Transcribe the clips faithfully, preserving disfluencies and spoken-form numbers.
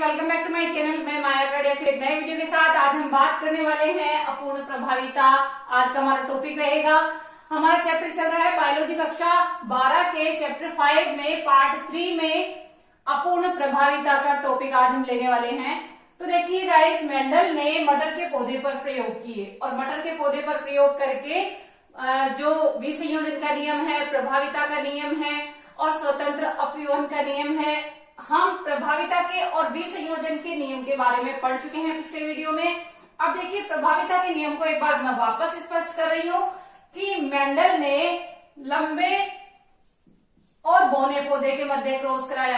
Welcome back to my channel. मैं माया कड़िया फिर एक नए वीडियो के साथ आज हम बात करने वाले हैं अपूर्ण प्रभाविता। आज का हमारा टॉपिक रहेगा, हमारा चैप्टर चल रहा है बायोलॉजी कक्षा बारह के चैप्टर फाइव में पार्ट थ्री में अपूर्ण प्रभाविता का टॉपिक आज हम लेने वाले हैं। तो देखिए गाइस, मेंडल ने मटर के पौधे पर प्रयोग किए और मटर के पौधे पर प्रयोग करके जो विसंयोजन का नियम है, प्रभाविता का नियम है और स्वतंत्र अपव्यूहन का नियम है, हम प्रभाविता के और विसंयोजन के नियम के बारे में पढ़ चुके हैं पिछले वीडियो में। अब देखिए प्रभाविता के नियम को एक बार मैं वापस स्पष्ट कर रही हूं कि मेंडल ने लंबे और बौने पौधे के मध्य क्रॉस कराया।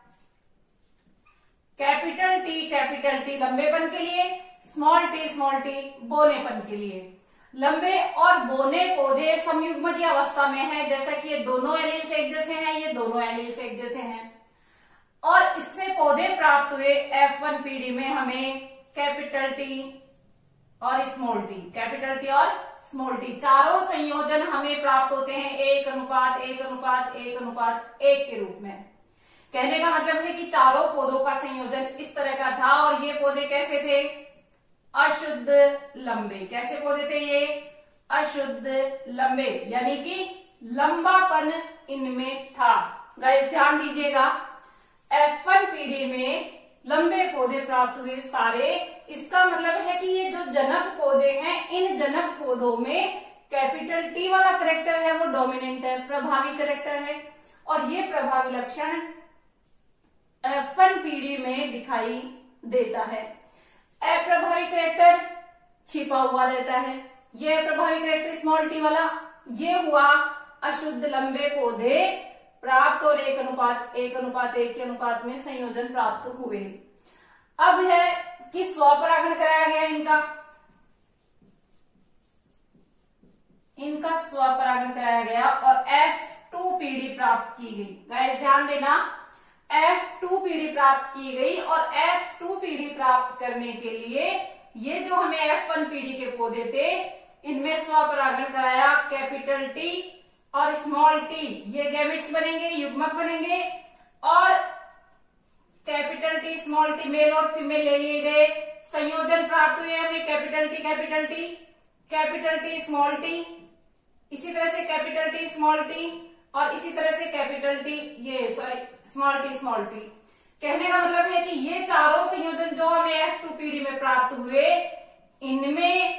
कैपिटल टी कैपिटल टी लंबेपन के लिए, स्मॉल टी स्मॉल टी बौनेपन के लिए। लंबे और बौने पौधे संयुग्मजीय अवस्था में है, जैसा कि ये दोनों एलील्स एक जैसे हैं, ये दोनों एलील्स एक जैसे हैं और इससे पौधे प्राप्त हुए एफ वन पीडी में हमें कैपिटल टी और स्मॉल टी, कैपिटल टी और स्मॉल टी चारों संयोजन हमें प्राप्त होते हैं एक अनुपात एक अनुपात एक अनुपात एक के रूप में। कहने का मतलब है कि चारों पौधों का संयोजन इस तरह का था और ये पौधे कैसे थे? अशुद्ध लंबे। कैसे पौधे थे ये? अशुद्ध लंबे, यानी कि लंबापन इनमें था। गाइस ध्यान दीजिएगा, एफ वन पीडी में लंबे पौधे प्राप्त हुए सारे, इसका मतलब है कि ये जो जनक पौधे हैं, इन जनक पौधों में कैपिटल टी वाला कैरेक्टर है वो डोमिनेंट है, प्रभावी कैरेक्टर है और ये प्रभावी लक्षण एफ वन पीडी में दिखाई देता है। अप्रभावी कैरेक्टर छिपा हुआ रहता है। ये प्रभावी कैरेक्टर स्मॉल टी वाला, ये हुआ अशुद्ध लंबे पौधे प्राप्त और एक अनुपात एक अनुपात एक के अनुपात में संयोजन प्राप्त हुए। अब है कि स्वपरागण कराया गया, इनका इनका स्वपरागण कराया गया और एफ टू पीडी प्राप्त की गई। गाइस ध्यान देना, एफ टू पीडी प्राप्त की गई और एफ टू पीडी प्राप्त करने के लिए ये जो हमें एफ वन पीडी के पौधे थे, इनमें स्वपरागण कराया कैपिटल टी और स्मॉल टी, ये गैमेट्स बनेंगे, युग्मक बनेंगे और capital T small T male और फीमेल ले लिए गए, संयोजन प्राप्त हुए हमें capital T capital T capital T small T, इसी तरह से कैपिटल टी स्मॉल टी और इसी तरह से कैपिटल टी ये sorry small T small T. कहने का मतलब है कि ये चारों संयोजन जो हमें एफ टू पीडी में प्राप्त हुए, इनमें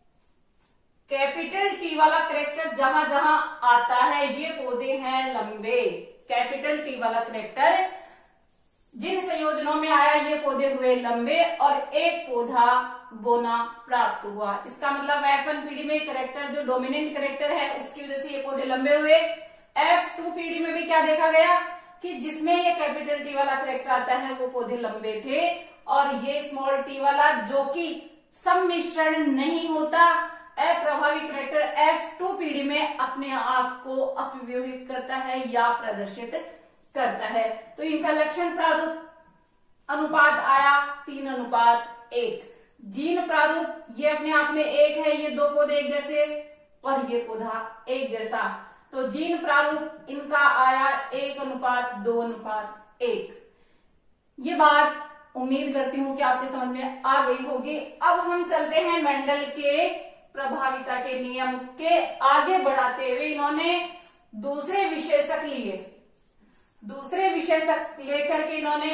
कैपिटल टी वाला कैरेक्टर जहां जहां आता है, ये पौधे हैं लंबे। कैपिटल टी वाला कैरेक्टर जिन संयोजनों में आया, ये पौधे हुए लंबे और एक पौधा बोना प्राप्त हुआ। इसका मतलब एफ वन पीडी में कैरेक्टर जो डोमिनेंट कैरेक्टर है, उसकी वजह से ये पौधे लंबे हुए। एफ टू पीडी में भी क्या देखा गया कि जिसमें ये कैपिटल टी वाला कैरेक्टर आता है, वो पौधे लंबे थे और ये स्मॉल टी वाला जो कि सम्मिश्रण नहीं होता, अप्रभावी कैरेक्टर एफ टू पीडी में अपने आप को अपव्यवहित करता है या प्रदर्शित करता है। तो इनका लक्षण प्रारूप अनुपात आया तीन अनुपात एक। जीन प्रारूप ये अपने आप में एक है, ये दो पौधे एक जैसे और ये पौधा एक जैसा, तो जीन प्रारूप इनका आया एक अनुपात दो अनुपात एक। ये बात उम्मीद करती हूं कि आपके समझ में आ गई होगी। अब हम चलते हैं मेंडल के प्रभाविता के नियम के आगे बढ़ाते हुए, इन्होंने दूसरे विशेषक लिए, दूसरे विशेषक लेकर के इन्होंने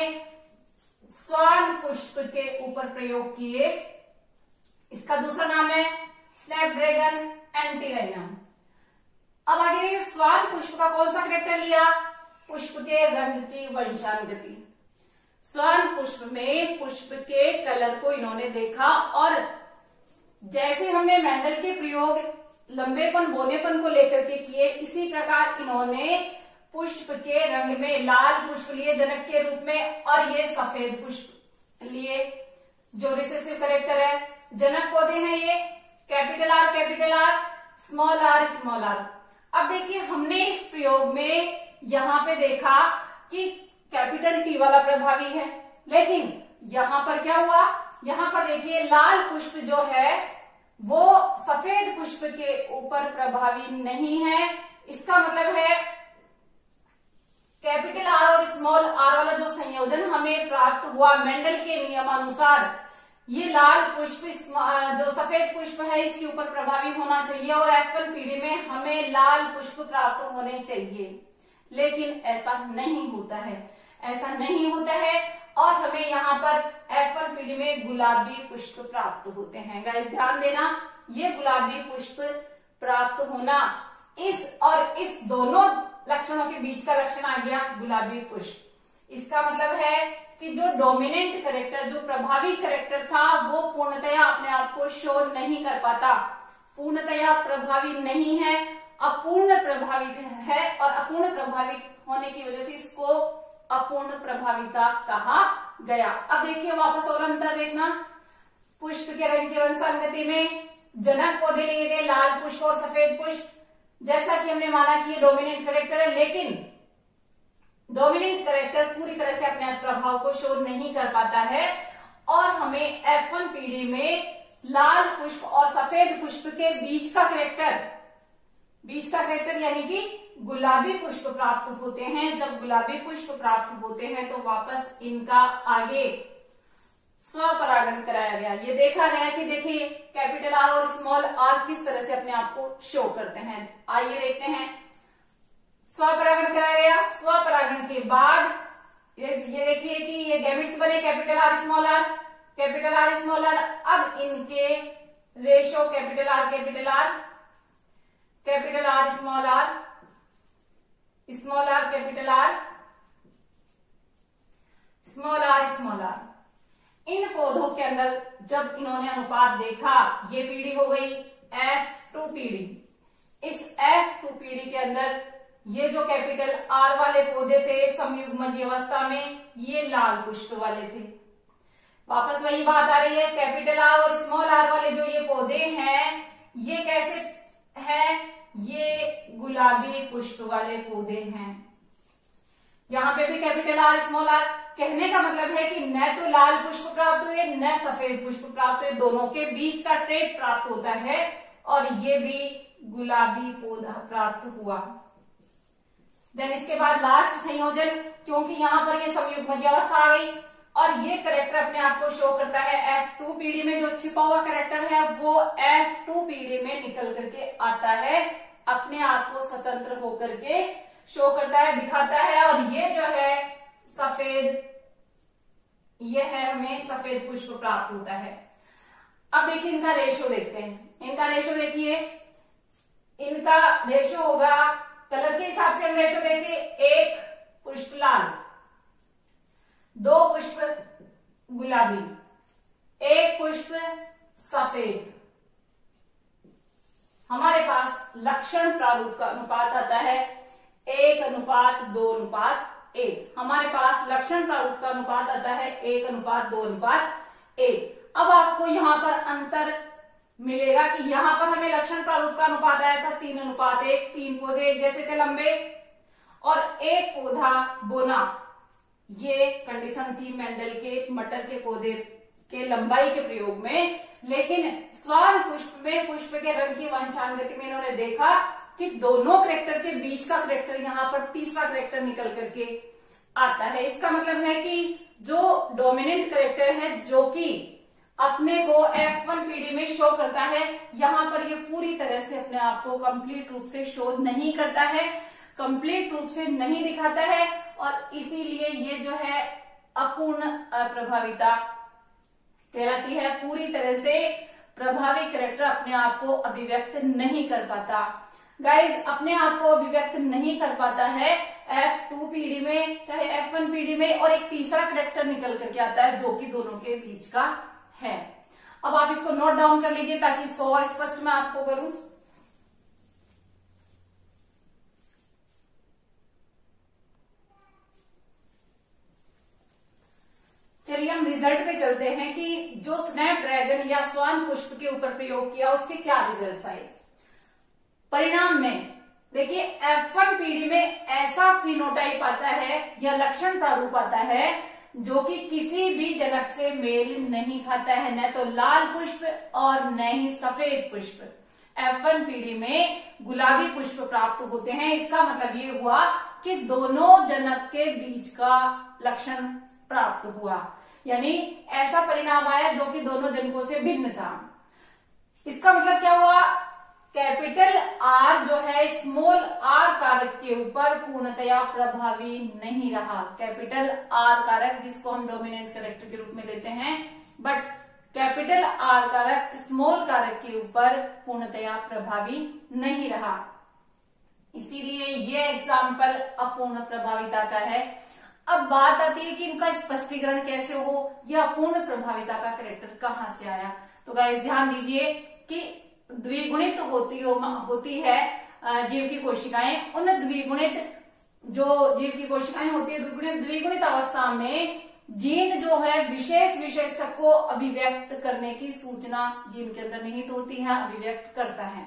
स्वान पुष्प के ऊपर प्रयोग किए। इसका दूसरा नाम है स्नैपड्रैगन एंटीलाइनम। अब आगे देखिए, स्वान पुष्प का कौन सा कैरेक्टर लिया? पुष्प के रंग की वंशानुगति। स्वान पुष्प में पुष्प के कलर को इन्होंने देखा और जैसे हमने मेंडल के प्रयोग लंबेपन बौनेपन को लेकर के किए, इसी प्रकार इन्होंने पुष्प के रंग में लाल पुष्प लिए जनक के रूप में और ये सफेद पुष्प लिए जो रिसेसिव कैरेक्टर है। जनक पौधे हैं ये, capital R capital R small R small R. अब देखिए, हमने इस प्रयोग में यहां पे देखा कि कैपिटल टी वाला प्रभावी है, लेकिन यहां पर क्या हुआ? यहां पर देखिए लाल पुष्प जो है वो सफेद पुष्प के ऊपर प्रभावी नहीं है। इसका मतलब है कैपिटल आर और स्मॉल आर वाला जो संयोजन हमें प्राप्त हुआ मेंडल के नियमानुसार ये लाल पुष्प जो सफेद पुष्प है इसके ऊपर प्रभावी होना चाहिए और एफ वन पीढ़ी में हमें लाल पुष्प प्राप्त होने चाहिए, लेकिन ऐसा नहीं होता है, ऐसा नहीं होता है और हमें यहाँ पर एफ वन पीढ़ी में गुलाबी पुष्प प्राप्त होते हैं। गाइस ध्यान देना, ये गुलाबी पुष्प प्राप्त होना इस और इस दोनों लक्षणों के बीच का लक्षण आ गया गुलाबी पुष्प। इसका मतलब है कि जो डोमिनेंट करेक्टर, जो प्रभावी करेक्टर था वो पूर्णतया अपने आप को शो नहीं कर पाता, पूर्णतया प्रभावी नहीं है, अपूर्ण प्रभावित है और अपूर्ण प्रभावित होने की वजह से इसको अपूर्ण प्रभाविता कहा गया। अब देखिए वापस और अंतर देखना, पुष्प के रंग की वंशानुगति में जनक पौधे लिए गए लाल पुष्प और सफेद पुष्प, जैसा कि हमने माना कि ये डोमिनेंट करेक्टर है, लेकिन डोमिनेंट करेक्टर पूरी तरह से अपने प्रभाव को शो नहीं कर पाता है और हमें एफ वन पीढ़ी में लाल पुष्प और सफेद पुष्प के बीच का करेक्टर, बीच का करेक्टर यानी कि गुलाबी पुष्प प्राप्त होते हैं। जब गुलाबी पुष्प प्राप्त होते हैं तो वापस इनका आगे स्वपरागण कराया गया। ये देखा गया कि देखिए कैपिटल आर और स्मॉल आर किस तरह से अपने आप को शो करते हैं। आइए देखते हैं, स्वपरागण कराया गया, स्वपरागण के बाद ये, ये देखिए कि ये गैमेट्स बने capital R small R, capital R small R. अब इनके ratio capital R capital R, capital R small R, small R capital R, small R small R. इन पौधों के अंदर जब इन्होंने अनुपात देखा, ये पीढ़ी हो गई एफ टू पीढ़ी। इस एफ टू पीढ़ी के अंदर ये जो कैपिटल आर वाले पौधे थे समयुग्मज अवस्था में, ये लाल पुष्प वाले थे। वापस वही बात आ रही है, कैपिटल आर और स्मॉल आर वाले जो ये पौधे हैं ये कैसे हैं, ये गुलाबी पुष्प वाले पौधे हैं। यहां पे भी कैपिटल आर स्मॉल आर, कहने का मतलब है कि न तो लाल पुष्प प्राप्त हुए न सफेद पुष्प प्राप्त हुए, दोनों के बीच का ट्रेट प्राप्त होता है और ये भी गुलाबी पौधा प्राप्त हुआ। देन इसके बाद लास्ट संयोजन, क्योंकि यहाँ पर ये समयुग्मज अवस्था आ गई और ये करेक्टर अपने आप को शो करता है एफ टू पीढ़ी में, जो छिपा हुआ करेक्टर है वो एफ टू पीढ़ी में निकल करके आता है, अपने आप को स्वतंत्र होकर के शो करता है, दिखाता है। और ये जो है सफेद, ये है हमें सफेद पुष्प प्राप्त होता है। अब देखिए इनका रेशो देखते हैं, इनका रेशो देखिए, इनका रेशो होगा कलर के हिसाब से हम रेशो देखिए, एक पुष्प लाल, दो पुष्प गुलाबी, एक पुष्प सफेद। हमारे पास लक्षण प्रारूप का अनुपात आता है एक अनुपात दो अनुपात एक। हमारे पास लक्षण प्रारूप का अनुपात आता है एक अनुपात दो अनुपात एक। अब आपको यहां पर अंतर मिलेगा कि यहां पर हमें लक्षण प्रारूप का अनुपात आया था तीन अनुपात एक, तीन पौधे एक जैसे थे लंबे और एक पौधा बोना। ये कंडीशन थी मेंडल के मटर के पौधे के लंबाई के प्रयोग में, लेकिन स्वान पुष्प में पुष्प के रंग की वंशानुगति में इन्होंने देखा कि दोनों करेक्टर के बीच का करेक्टर यहाँ पर तीसरा करेक्टर निकल करके आता है। इसका मतलब है कि जो डोमिनेंट करेक्टर है जो कि अपने को एफ वन पीढ़ी में शो करता है, यहाँ पर ये पूरी तरह से अपने आप को कंप्लीट रूप से शो नहीं करता है, कंप्लीट रूप से नहीं दिखाता है और इसीलिए ये जो है अपूर्ण अप्रभाविता कहलाती है। पूरी तरह से प्रभावी करेक्टर अपने आप को अभिव्यक्त नहीं कर पाता। गाइज अपने आप को अभिव्यक्त नहीं कर पाता है एफ टू पीढ़ी में चाहे एफ वन पीढ़ी में, और एक तीसरा करेक्टर निकल करके आता है जो कि दोनों के बीच का है। अब आप इसको नोट डाउन कर लीजिए ताकि इसको और स्पष्ट मैं आपको करूं। चलिए हम रिजल्ट पे चलते हैं कि जो स्नैप ड्रैगन या स्वान पुष्प के ऊपर प्रयोग किया उसके क्या रिजल्ट्स आए। परिणाम में देखिए एफ वन पीढ़ी में ऐसा फिनोटाइप आता है या लक्षण प्रारूप आता है जो कि किसी भी जनक से मेल नहीं खाता है, न तो लाल पुष्प और न ही सफेद पुष्प। एफ वन पीढ़ी में गुलाबी पुष्प प्राप्त होते हैं। इसका मतलब ये हुआ कि दोनों जनक के बीच का लक्षण प्राप्त हुआ, यानी ऐसा परिणाम आया जो कि दोनों जनकों से भिन्न था। इसका मतलब क्या हुआ, कैपिटल आर जो है स्मॉल आर कारक के ऊपर पूर्णतया प्रभावी नहीं रहा। कैपिटल आर कारक जिसको हम डोमिनेंट कैरेक्टर के रूप में लेते हैं, बट कैपिटल आर कारक स्मॉल कारक के ऊपर पूर्णतया प्रभावी नहीं रहा। इसीलिए ये एग्जाम्पल अपूर्ण प्रभाविता का है। अब बात आती है कि इनका स्पष्टीकरण कैसे हो, यह अपूर्ण प्रभाविता का कैरेक्टर कहां से आया। तो गाइस ध्यान दीजिए कि द्विगुणित होती होती है जीव की कोशिकाएं। उन द्विगुणित जो जीव की कोशिकाएं होती है द्विगुणित द्विगुणित अवस्था में जीन जो है विशेष विशेषता को अभिव्यक्त करने की सूचना जीन के अंदर निहित होती है, अभिव्यक्त करता है।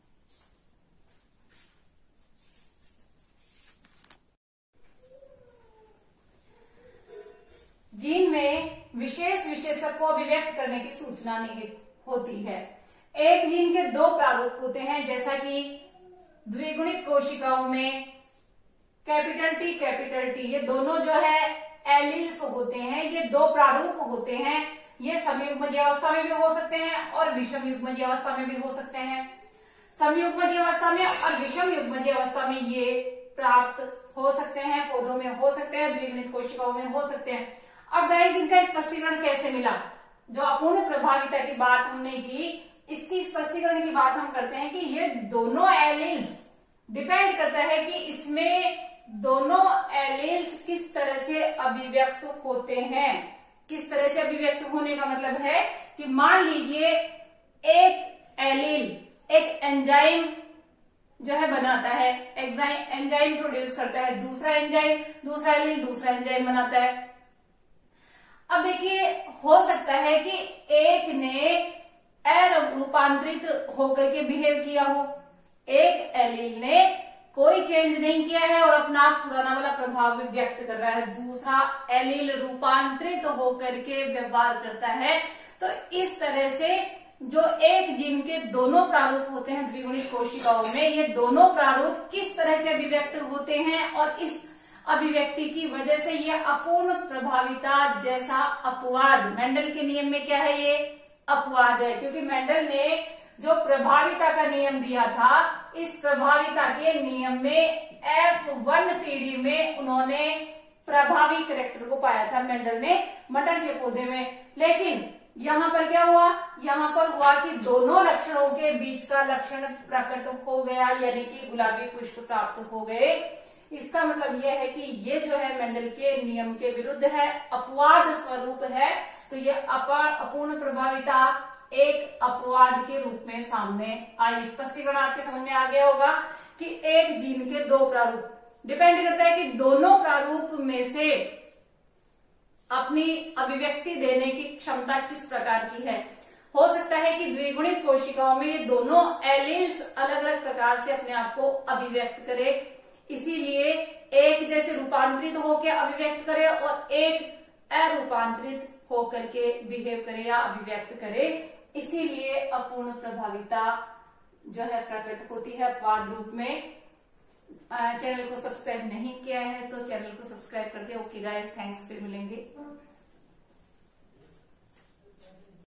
जीन में विशेष विशेषक को अभिव्यक्त करने की सूचना निहित होती है। एक जीन के दो प्रारूप होते हैं, जैसा कि द्विगुणित कोशिकाओं में कैपिटल टी कैपिटल टी, ये दोनों जो है एलील्स होते हैं। ये दो प्रारूप होते हैं। ये समयुग्मजीय अवस्था में भी हो सकते हैं और विषम युग्मजीय अवस्था में भी हो सकते हैं। समयुग्मजीय अवस्था में और विषम युग्मजीय अवस्था में ये प्राप्त हो सकते हैं, पौधों में हो सकते हैं, द्विगुणित कोशिकाओं में हो सकते हैं। अब गाइस इनका स्पष्टीकरण कैसे मिला, जो अपूर्ण प्रभाविता की बात हमने की, इसकी स्पष्टीकरण की बात हम करते हैं कि ये दोनों एलील्स डिपेंड करता है कि इसमें दोनों एलील्स किस तरह से अभिव्यक्त होते हैं। किस तरह से अभिव्यक्त होने का मतलब है कि मान लीजिए एक एलील एक एंजाइम जो है बनाता है, एंजाइम प्रोड्यूस करता है, दूसरा एंजाइम दूसरा एलील दूसरा एंजाइम बनाता है। अब देखिए हो सकता है कि एक ने रूपांतरित होकर के बिहेव किया हो, एक एलील ने कोई चेंज नहीं किया है और अपना पुराना वाला प्रभाव व्यक्त कर रहा है, दूसरा एलील रूपांतरित होकर के व्यवहार करता है। तो इस तरह से जो एक जीन के दोनों प्रारूप होते हैं द्विगुणित कोशिकाओं में, ये दोनों प्रारूप किस तरह से अभिव्यक्त होते हैं और इस अभिव्यक्ति की वजह से ये अपूर्ण प्रभाविता जैसा अपवाद, मेंडल के नियम में क्या है, ये अपवाद है। क्योंकि मेंडल ने जो प्रभाविता का नियम दिया था, इस प्रभाविता के नियम में एफ वन पीढ़ी में उन्होंने प्रभावी कैरेक्टर को पाया था, मेंडल ने मटर के पौधे में। लेकिन यहाँ पर क्या हुआ, यहाँ पर हुआ कि दोनों लक्षणों के बीच का लक्षण प्रकट हो गया, यानी कि गुलाबी पुष्प प्राप्त हो गए। इसका मतलब यह है कि ये जो है मेंडल के नियम के विरुद्ध है, अपवाद स्वरूप है। तो ये अपूर्ण प्रभाविता एक अपवाद के रूप में सामने आई। स्पष्टीकरण आपके समझ में आ गया होगा कि एक जीन के दो प्रारूप, डिपेंड करता है कि दोनों प्रारूप में से अपनी अभिव्यक्ति देने की क्षमता किस प्रकार की है। हो सकता है कि द्विगुणित कोशिकाओं में ये दोनों एलील्स अलग अलग प्रकार से अपने आप को अभिव्यक्त करे, इसीलिए एक जैसे रूपांतरित होकर अभिव्यक्त करे और एक अरूपांतरित होकर के बिहेव करे या अभिव्यक्त करे। इसीलिए अपूर्ण प्रभाविता जो है प्रकट होती है अपवाद रूप में। चैनल को सब्सक्राइब नहीं किया है तो चैनल को सब्सक्राइब कर दिया। ओके गाइस, थैंक्स, फिर मिलेंगे।